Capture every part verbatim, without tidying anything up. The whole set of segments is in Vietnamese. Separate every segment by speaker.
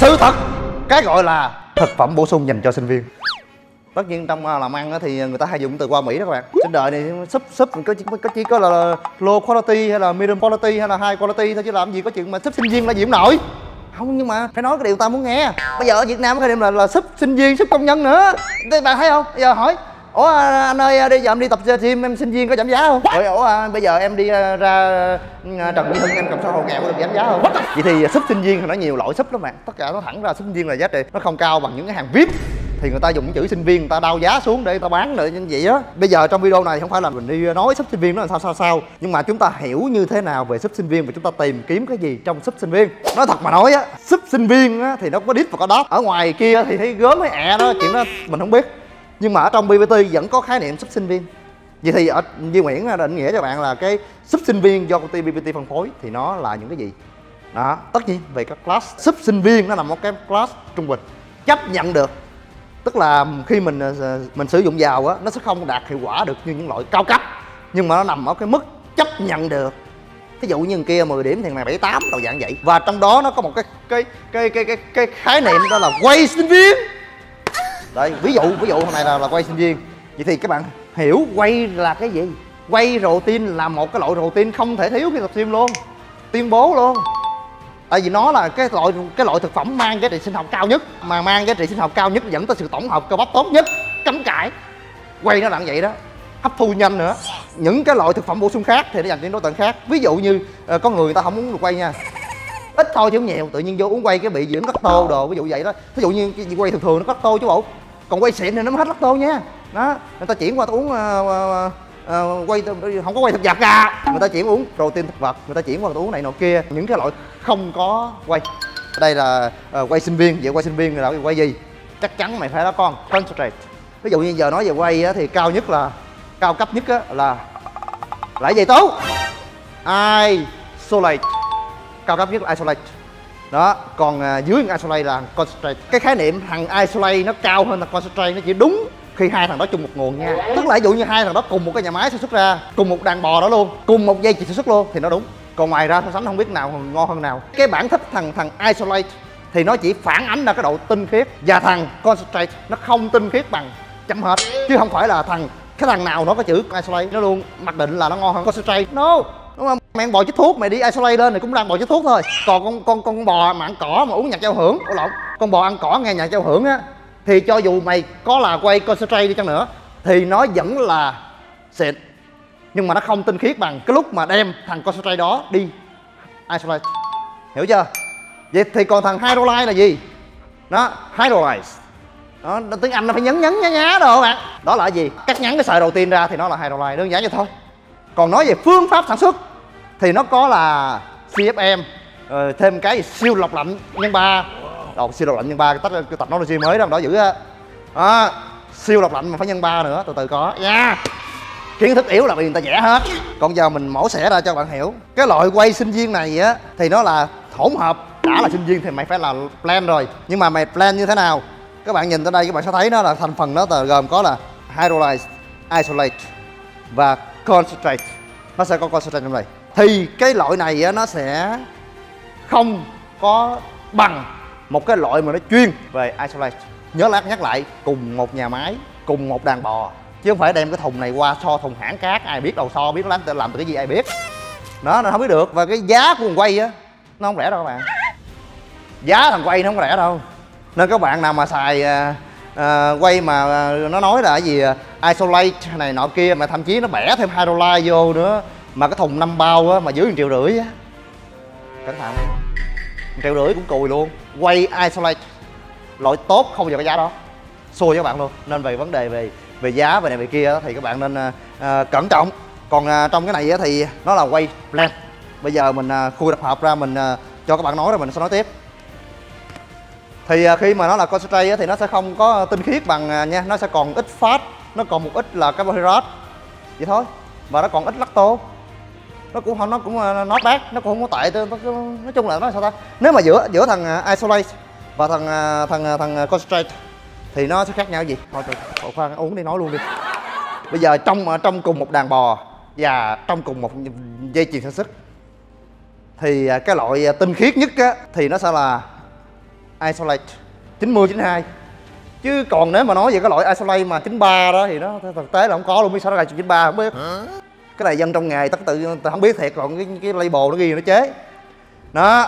Speaker 1: Sự thật, cái gọi là thực phẩm bổ sung dành cho sinh viên. Tất nhiên trong làm ăn thì người ta hay dùng từ qua Mỹ đó các bạn. Trên đời này súp súp có chỉ, có chỉ có là low quality hay là medium quality hay là high quality thôi, chứ làm gì có chuyện mà súp sinh viên là gì cũng nổi. Không, nhưng mà phải nói cái điều ta muốn nghe. Bây giờ ở Việt Nam có điểm là, là súp sinh viên, súp công nhân nữa. Thế bạn thấy không? Bây giờ hỏi, ủa anh ơi, bây giờ em đi tập gym em sinh viên có giảm giá không? Ủa, ủa bây giờ em đi ra Trần Duy Hưng em cầm sổ hộ nghèo có được giảm giá không? Vậy thì súp sinh viên thì nó nhiều loại súp lắm bạn. Tất cả nó thẳng ra súp sinh viên là giá trị nó không cao bằng những cái hàng vi ai pi. Thì người ta dùng chữ sinh viên, người ta đao giá xuống để người ta bán lại như vậy đó. Bây giờ trong video này không phải là mình đi nói súp sinh viên nó là sao sao sao, nhưng mà chúng ta hiểu như thế nào về súp sinh viên và chúng ta tìm kiếm cái gì trong súp sinh viên. Nói thật mà nói á, súp sinh viên á thì nó có đít và có đót. Ở ngoài kia thì thấy gớm hay ẹ đó, chuyện đó mình không biết. Nhưng mà ở trong pê pê tê vẫn có khái niệm súp sinh viên. Vậy thì ở Duy Nguyễn định nghĩa cho bạn là cái súp sinh viên do công ty pê pê tê phân phối thì nó là những cái gì? Đó, tất nhiên về các class súp sinh viên nó nằm ở cái class trung bình, chấp nhận được. Tức là khi mình mình sử dụng vào á, nó sẽ không đạt hiệu quả được như những loại cao cấp, nhưng mà nó nằm ở cái mức chấp nhận được. Ví dụ như kia mười điểm thì này bảy tám đầu dạng vậy. Và trong đó nó có một cái cái cái cái cái, cái khái niệm đó là quay sinh viên. Đấy, ví dụ ví dụ hôm nay là, là quay sinh viên. Vậy thì các bạn hiểu quay là cái gì? Quay protein là một cái loại protein không thể thiếu khi tập gym luôn, tuyên bố luôn. Tại vì nó là cái loại cái loại thực phẩm mang giá trị sinh học cao nhất, mà mang giá trị sinh học cao nhất dẫn tới sự tổng hợp cơ bắp tốt nhất, cấm cãi. Quay nó là như vậy đó, hấp thu nhanh nữa. Những cái loại thực phẩm bổ sung khác thì nó dành cho đối tượng khác. Ví dụ như uh, có người người ta không uống được quay nha, ít thôi chứ không nhiều, tự nhiên vô uống quay cái bị dưỡng lacto đồ, ví dụ vậy đó. Ví dụ như cái quay thường thường nó có lacto chứ bộ, còn quay xịn thì nó mới hết lacto nha. Đó, người ta chuyển qua tôi uống uh, uh, uh, quay không có quay thực vật cả, người ta chuyển uống protein thực vật, người ta chuyển qua tôi uống này nọ kia, những cái loại không có quay. Đây là uh, quay sinh viên. Vậy quay sinh viên là quay gì? Chắc chắn mày phải đó con, concentrate. Ví dụ như giờ nói về quay á, thì cao nhất là cao cấp nhất á, là là gì tố? Isolate. Cao cấp nhất là isolate. Đó, còn uh, dưới isolate là concentrate. Cái khái niệm thằng isolate nó cao hơn thằng concentrate, nó chỉ đúng khi hai thằng đó chung một nguồn nha. Tức là ví dụ như hai thằng đó cùng một cái nhà máy sản xuất ra, cùng một đàn bò đó luôn, cùng một dây chuyền sản xuất luôn thì nó đúng. Còn ngoài ra so sánh không biết nào ngon hơn nào. Cái bản thích thằng thằng isolate thì nó chỉ phản ánh ra cái độ tinh khiết, và thằng concentrate nó không tinh khiết bằng, chấm hết. Chứ không phải là thằng cái thằng nào nó có chữ isolate nó luôn mặc định là nó ngon hơn concentrate. No, đúng không? Mày ăn bò chích thuốc, mày đi isolate lên thì cũng đang bò chích thuốc thôi. Còn con con con bò mà ăn cỏ mà uống nhạc giao hưởng, ủa lộn, con bò ăn cỏ nghe nhạc giao hưởng á, thì cho dù mày có là quay concentrate đi chăng nữa thì nó vẫn là xịn, nhưng mà nó không tinh khiết bằng cái lúc mà đem thằng concentrate đó đi isolate. Hiểu chưa? Vậy thì còn thằng hydrolyze là gì? Đó, hydrolyze. Đó, tiếng Anh nó phải nhấn nhấn nhá nhá đồ bạn. Đó là gì? Cắt ngắn cái sợi đầu tiên ra thì nó là hydrolyze, đơn giản vậy thôi. Còn nói về phương pháp sản xuất thì nó có là xê ép em, rồi thêm cái siêu lọc lạnh nhân ba. Đầu siêu lọc lạnh nhân ba, cái, cái tập technology mới đó, đó dữ á. Đó, siêu lọc lạnh mà phải nhân ba nữa, từ từ có nha. Yeah. Kiến thức yếu là vì người ta vẽ hết. Còn giờ mình mổ xẻ ra cho bạn hiểu. Cái loại quay sinh viên này á thì nó là hỗn hợp. Đã là sinh viên thì mày phải là plan rồi, nhưng mà mày plan như thế nào? Các bạn nhìn tới đây các bạn sẽ thấy nó là thành phần nó gồm có là hydrolyze, isolate và concentrate. Nó sẽ có concentrate trong đây. Thì cái loại này á, nó sẽ không có bằng một cái loại mà nó chuyên về isolate. Nhớ lát nhắc lại, cùng một nhà máy, cùng một đàn bò, chứ không phải đem cái thùng này qua so thùng hãng khác, ai biết đâu so, biết nó làm, làm từ cái gì ai biết. Đó, nó không biết được. Và cái giá của thằng quay á nó không rẻ đâu các bạn. Giá thằng quay nó không rẻ đâu. Nên các bạn nào mà xài uh, uh, quay mà uh, nó nói là cái gì uh, isolate này nọ kia, mà thậm chí nó bẻ thêm hydrolyze vô nữa, mà cái thùng năm bao á, mà dưới một triệu rưỡi á, cẩn thận, một triệu rưỡi cũng cùi luôn. Quay isolate loại tốt không bao giờ có giá đó, xui cho các bạn luôn. Nên về vấn đề về về giá về này về kia thì các bạn nên uh, uh, cẩn trọng. Còn uh, trong cái này thì nó là quay blend. Bây giờ mình uh, khui tập hợp ra, mình uh, cho các bạn nói rồi mình sẽ nói tiếp. Thì uh, khi mà nó là concentrate thì nó sẽ không có tinh khiết bằng uh, nha, nó sẽ còn ít fat, nó còn một ít là carbohydrate vậy thôi, và nó còn ít lacto. Nó cũng không, nó cũng uh, not bad, nó cũng không có tệ. Nói chung là nó sao ta, nếu mà giữa giữa thằng uh, isolate và thằng uh, thằng uh, thằng uh, concentrate thì nó sẽ khác nhau gì? Thôi thôi khoan, uống đi nói luôn đi. Bây giờ trong trong cùng một đàn bò và trong cùng một dây chuyền sản xuất thì cái loại tinh khiết nhất á, thì nó sẽ là Isolate chín mươi chín mươi hai. Chứ còn nếu mà nói về cái loại Isolate mà chín mươi ba đó thì nó thực tế là không có luôn, biết sao nó ra chín mươi ba không biết. Cái này dân trong nghề tất tự không biết thiệt, còn cái, cái label nó ghi nó chế. Đó.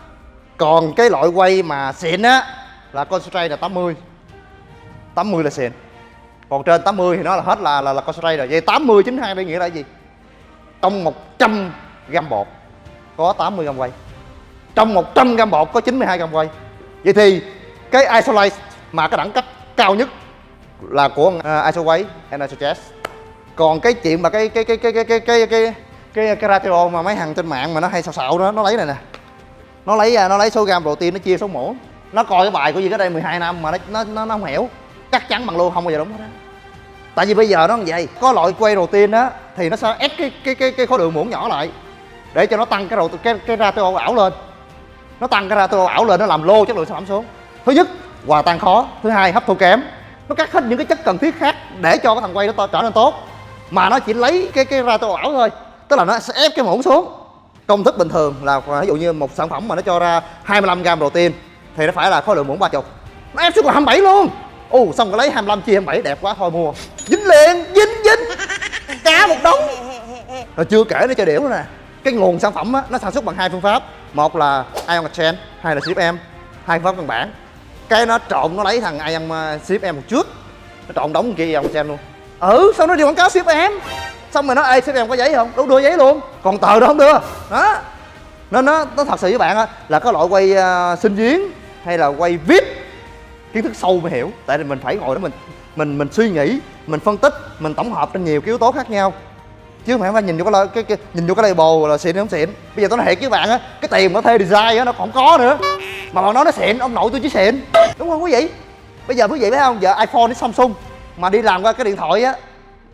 Speaker 1: Còn cái loại quay mà xịn á là concentrate là tám mươi. tám mươi là xịn. Còn trên tám mươi thì nó là hết là là, là concentrate rồi. Vậy tám mươi chín mươi hai đây nghĩa là gì? Trong một trăm gam bột có tám mươi gam quay. Trong một trăm gam bột có chín mươi hai gam quay. Vậy thì cái Isolate mà cái đẳng cấp cao nhất là của uh, Isoquay and Isochess. Còn cái chuyện mà cái cái cái cái cái cái cái cái cái, cái ratio mà mấy thằng trên mạng mà nó hay xạo xạo đó, nó lấy này nè. Nó lấy nó lấy số gam protein nó chia số mổ. Nó coi cái bài của gì cái đây mười hai năm mà nó nó nó, nó không hiểu. Chắc chắn bằng luôn không bao giờ đúng hết á. Tại vì bây giờ nó như vậy, có loại quay protein á thì nó sẽ ép cái cái cái cái khối lượng muỗng nhỏ lại để cho nó tăng cái cái cái ratio ảo lên. Nó tăng cái ratio ảo lên, nó làm lô chất lượng sản phẩm xuống. Thứ nhất, hòa tan khó. Thứ hai, hấp thu kém. Nó cắt hết những cái chất cần thiết khác để cho cái thằng quay nó trở nên tốt, mà nó chỉ lấy cái cái ratio ảo thôi. Tức là nó sẽ ép cái muỗng xuống. Công thức bình thường là ví dụ như một sản phẩm mà nó cho ra hai mươi lăm gam protein thì nó phải là khối lượng muỗng ba mươi. Nó ép xuống còn hai mươi bảy luôn. Ồ, xong rồi lấy hai mươi lăm chia hai mươi bảy, đẹp quá thôi mua. Dính liền, dính dính. Cá một đống. Rồi chưa kể nó chơi điểu nữa nè. Cái nguồn sản phẩm á, nó sản xuất bằng hai phương pháp. Một là ion exchange, hai là xê ép em. Hai phương pháp căn bản. Cái nó trộn, nó lấy thằng ion xê ép em một chút, nó trộn đống kia ion exchange luôn. Ừ, sao nó đi quảng cáo xê ép em? Xong rồi nó ê xê ép em có giấy không? Đâu đưa giấy luôn. Còn tờ đó không đưa. Đó. Nên nó nó thật sự với bạn á, là có loại quay uh, sinh viên hay là quay vê i pê kiến thức sâu mới hiểu. Tại vì mình phải ngồi đó mình mình mình suy nghĩ, mình phân tích, mình tổng hợp trên nhiều cái yếu tố khác nhau. Chứ không phải nhìn vô cái, cái, cái nhìn vô cái label là xịn hay không xịn. Bây giờ tôi nói thiệt với các bạn á, cái tiền mà thuê design á nó còn có nữa. Mà bạn nói nó xịn, ông nội tôi chỉ xịn. Đúng không quý vị? Bây giờ quý vị thấy không, giờ iPhone với Samsung mà đi làm qua cái điện thoại á,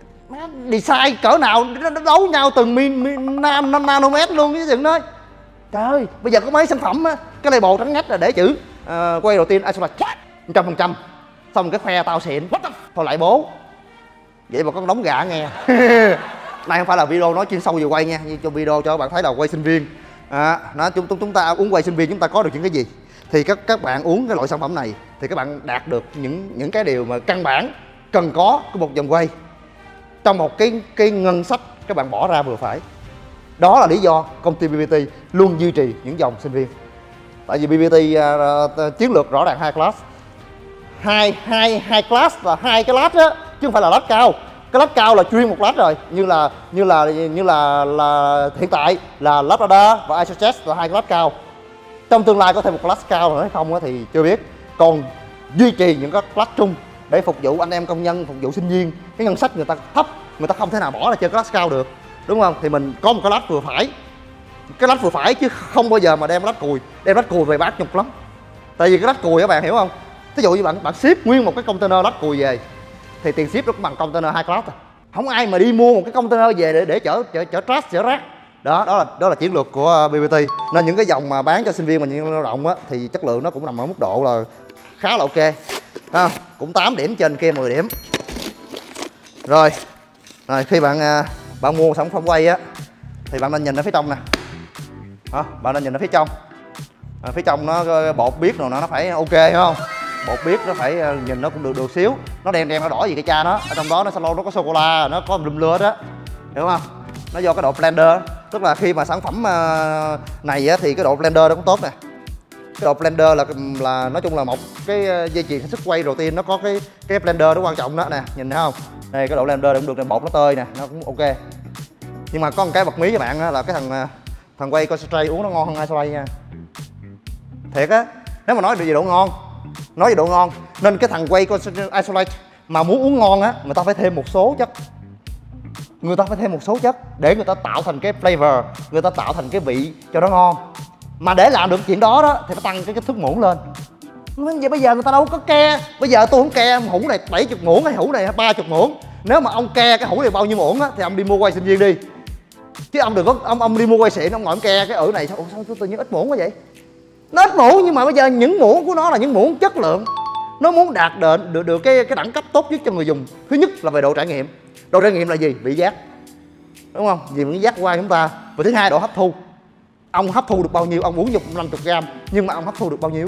Speaker 1: design cỡ nào nó đấu nhau từng min, min năm nanomet luôn cái chừng đó. Trời ơi, bây giờ có mấy sản phẩm á, cái label trắng ngắt là để chữ uh, quay đầu tiên Isolate một trăm phần trăm. Xong cái khoe tao xịn. Thôi lại bố. Vậy mà con đóng gà nghe. Này không phải là video nói chuyên sâu về quay nha, nhưng trong video cho các bạn thấy là quay sinh viên. À, nó chúng chúng ta uống quay sinh viên chúng ta có được những cái gì? Thì các các bạn uống cái loại sản phẩm này thì các bạn đạt được những những cái điều mà căn bản cần có của một dòng quay trong một cái cái ngân sách các bạn bỏ ra vừa phải. Đó là lý do công ty bê bê tê luôn duy trì những dòng sinh viên. Tại vì bê bê tê uh, uh, chiến lược rõ ràng hai class, hai hai hai class là hai cái lát á, chứ không phải là lát cao. Cái lát cao là chuyên một lát rồi, như là như là như là là hiện tại là Labrador và Isochess là hai cái lát cao. Trong tương lai có thêm một class cao nữa hay không á thì chưa biết. Còn duy trì những cái class chung để phục vụ anh em công nhân, phục vụ sinh viên. Cái ngân sách người ta thấp, người ta không thể nào bỏ ra chơi class cao được, đúng không? Thì mình có một cái lát vừa phải, cái lát vừa phải chứ không bao giờ mà đem lát cùi, đem lát cùi về bác nhục lắm. Tại vì cái lát cùi các bạn hiểu không? Ví dụ như bạn bạn ship nguyên một cái container lát cùi về thì tiền ship nó cũng bằng container hai class à. Không ai mà đi mua một cái container về để để chở chở chở trash chở rác. Đó, đó là đó là chiến lược của bê bê tê. Nên những cái dòng mà bán cho sinh viên và nhân lao động á thì chất lượng nó cũng nằm ở mức độ là khá là ok. À, cũng tám điểm trên kia mười điểm. Rồi. Rồi khi bạn bạn mua sản phẩm quay á thì bạn nên nhìn ở phía trong nè. Đó, bạn nên nhìn ở phía trong. À, phía trong nó bột biết rồi nó phải ok hiểu không? Bột biết nó phải nhìn nó cũng được được xíu. Nó đen đen nó đỏ gì cái cha nó. Ở trong đó nó salon nó có sô cô la, nó có lum lưa đó. Hiểu không? Nó do cái độ blender. Tức là khi mà sản phẩm này á, thì cái độ blender nó cũng tốt nè. Cái độ blender là là nói chung là một cái dây chuyền sản xuất quay đầu tiên nó có cái cái blender nó quan trọng đó nè, nhìn thấy không? Đây cái độ blender cũng được, này bột nó tơi nè, nó cũng ok. Nhưng mà có một cái bật mí với bạn á, là cái thằng thằng quay concentrate uống nó ngon hơn Isolate nha. Thiệt á, nếu mà nói về độ ngon, nói về độ ngon nên cái thằng quay Isolate mà muốn uống ngon á, người ta phải thêm một số chất. Người ta phải thêm một số chất để người ta tạo thành cái flavor, người ta tạo thành cái vị cho nó ngon. Mà để làm được chuyện đó đó thì nó tăng cái kích thước muỗng lên. Vậy bây giờ người ta đâu có ke. Bây giờ tôi không ke hũ này bảy mươi muỗng hay hũ này ba mươi muỗng. Nếu mà ông ke cái hũ này bao nhiêu muỗng á thì ông đi mua quay sinh viên đi. Chứ ông đừng có ông ông đi mua quay xịn ông ngồi ông ke cái ử này sao, sao tôi tự nhiên ít muỗng quá vậy? Nó ít muỗng nhưng mà bây giờ những muỗng của nó là những muỗng chất lượng. Nó muốn đạt được được, được cái cái đẳng cấp tốt nhất cho người dùng. Thứ nhất là về độ trải nghiệm. Độ trải nghiệm là gì? Vị giác. Đúng không? Vì những giác qua chúng ta. Và thứ hai độ hấp thu. Ông hấp thu được bao nhiêu, ông uống dùng năm mươi gram nhưng mà ông hấp thu được bao nhiêu?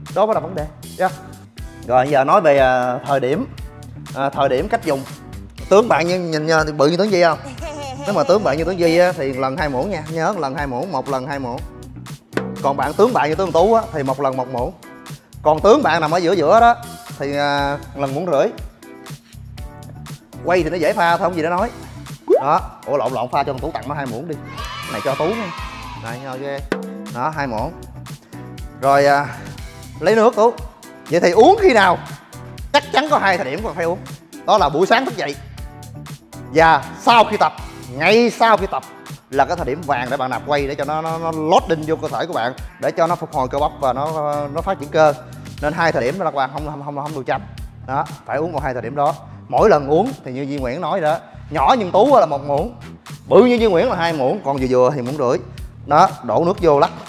Speaker 1: đó mới là vấn đề. Yeah. Rồi giờ nói về à, thời điểm à, thời điểm cách dùng. Tướng bạn như nhìn nhờ thì bự như tướng Di không? Nếu mà tướng bạn như tướng Di á, thì lần hai muỗng nha, nhớ lần hai muỗng, một lần hai muỗng. Còn bạn tướng bạn như tướng Tú á, thì một lần một muỗng. Còn tướng bạn nằm ở giữa giữa đó thì à, lần muỗng rưỡi. Quay thì nó dễ pha thôi, không gì để nói. Đó, ủa lộn lộn pha cho con Tú tặng nó hai muỗng đi. Cái này cho Tú nha. Này ok. Đó, hai muỗng. Rồi à, lấy nước Tú. Vậy thì uống khi nào? Chắc chắn có hai thời điểm còn phải uống. Đó là buổi sáng thức dậy và sau khi tập. Ngay sau khi tập là cái thời điểm vàng để bạn nạp quay, để cho nó nó, nó loading vô cơ thể của bạn, để cho nó phục hồi cơ bắp và nó nó phát triển cơ. Nên hai thời điểm đó là bạn không không không không được chăm. Đó, phải uống vào hai thời điểm đó. Mỗi lần uống thì như Duy Nguyễn nói đó, nhỏ nhưng Tú là một muỗng, bự như Duy Nguyễn là hai muỗng, còn vừa vừa thì muỗng rưỡi. Đó, đổ nước vô lắc.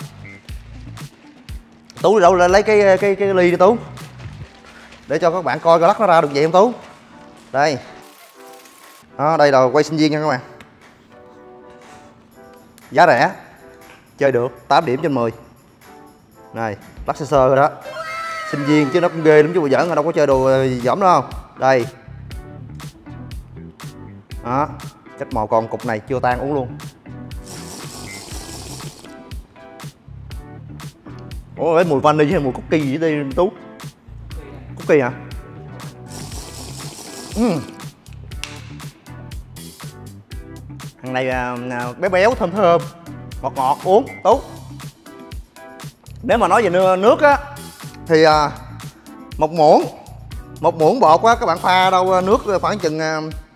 Speaker 1: Tú đi đâu lấy cái cái cái, cái ly đi Tú, để cho các bạn coi coi lắc nó ra được vậy không Tú. Đây. Đó, đây là quay sinh viên nha các bạn. Giá rẻ, chơi được, tám điểm trên mười. Này, lắc sơ sơ rồi đó. Sinh viên chứ nó cũng ghê lắm chứ, giỡn đâu có chơi đồ giỏm đâu. Đây. Đó, cách màu còn cục này chưa tan uống luôn. Ủa lấy mùi vani với mùi cookie gì đây Tú? Cookie hả? Uhm. Thằng này à, béo béo thơm thơm, ngọt ngọt, uống Tú. Nếu mà nói về nước, nước á thì à, một muỗng một muỗng bột á các bạn pha đâu nước khoảng chừng à,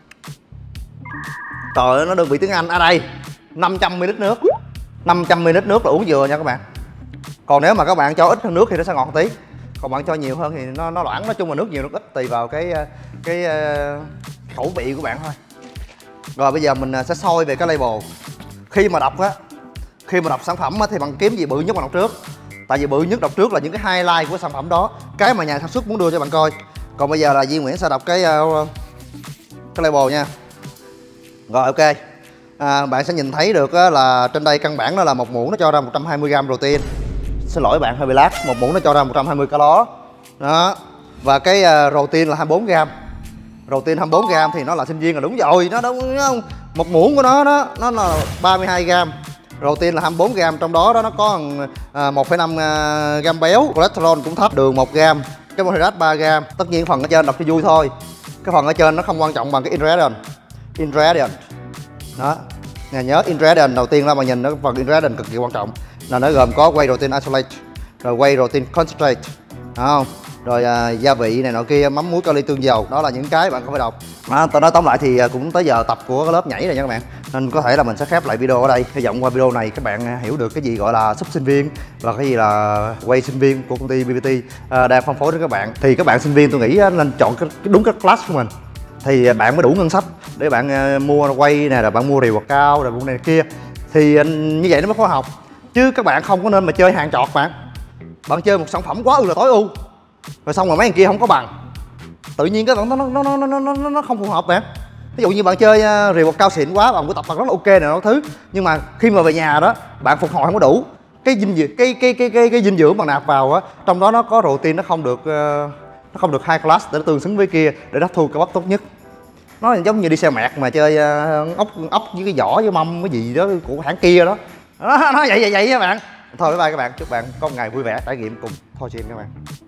Speaker 1: trời ơi nó đơn vị tiếng Anh ở đây năm trăm mi li lít nước. năm trăm mi li lít nước là uống vừa nha các bạn. Còn nếu mà các bạn cho ít hơn nước thì nó sẽ ngọt tí, còn bạn cho nhiều hơn thì nó nó loãng. Nói chung là nước nhiều nước ít tùy vào cái cái uh, khẩu vị của bạn thôi. Rồi bây giờ mình sẽ soi về cái label. Khi mà đọc á, khi mà đọc sản phẩm á, thì bạn kiếm gì bự nhất bạn đọc trước. Tại vì bự nhất đọc trước là những cái highlight của sản phẩm đó, cái mà nhà sản xuất muốn đưa cho bạn coi. Còn bây giờ là Duy Nguyễn sẽ đọc cái uh, cái label nha. Rồi ok. À, bạn sẽ nhìn thấy được á, là trên đây căn bản đó là một muỗng nó cho ra một trăm hai mươi gam protein. Xin lỗi bạn hơi bị lát, một muỗng nó cho ra một trăm hai mươi calo. Đó. Và cái uh, protein là hai mươi bốn gam. Protein hai mươi bốn gam thì nó là sinh viên là đúng rồi, nó đúng không? Một muỗng của nó đó, nó là ba mươi hai gam. Protein là hai mươi bốn gam, trong đó đó nó có uh, một phẩy năm uh, gam béo, cholesterol cũng thấp, đường một gam, carbohydrate ba gam. Tất nhiên phần ở trên đọc cho vui thôi. Cái phần ở trên nó không quan trọng bằng cái ingredient. Ingredient. Đó. Nhà nhớ ingredient đầu tiên là bạn nhìn nó, phần ingredient cực kỳ quan trọng. Là nó gồm có whey protein isolate, rồi whey protein concentrate, đúng không? Rồi à, gia vị này nọ kia, mắm muối kali tương dầu, đó là những cái bạn không phải đọc. À, tôi nói tóm lại thì cũng tới giờ tập của cái lớp nhảy này nha các bạn, nên có thể là mình sẽ khép lại video ở đây. Hy vọng qua video này các bạn hiểu được cái gì gọi là sub sinh viên và cái gì là quay sinh viên của công ty bê bê tê à, đang phân phối đến các bạn. Thì các bạn sinh viên tôi nghĩ nên chọn cái, cái đúng cái class của mình thì bạn mới đủ ngân sách để bạn uh, mua quay nè, rồi bạn mua rìu bậc cao, rồi mua này kia, thì uh, như vậy nó mới khoa học. Chứ các bạn không có nên mà chơi hàng chọt bạn. Bạn chơi một sản phẩm quá ư là tối ưu, rồi xong rồi mấy thằng kia không có bằng, tự nhiên cái nó nó nó nó nó nó, nó không phù hợp bạn. Ví dụ như bạn chơi uh, rìu bậc cao xịn quá, bạn buổi tập bạn rất là ok này nó thứ, nhưng mà khi mà về nhà đó bạn phục hồi không có đủ cái dinh dưỡng, cái cái cái cái cái dinh dưỡng bạn nạp vào á, trong đó nó có protein, nó không được uh, nó không được high class để nó tương xứng với kia để hấp thu cơ bắp tốt nhất. Nó giống như đi xe mẹt mà chơi uh, ốc ốc với cái vỏ với mâm cái gì đó của hãng kia đó. Nó, nó vậy vậy vậy các bạn. Thôi bye bye các bạn, chúc bạn có một ngày vui vẻ trải nghiệm cùng Thor Gym các bạn.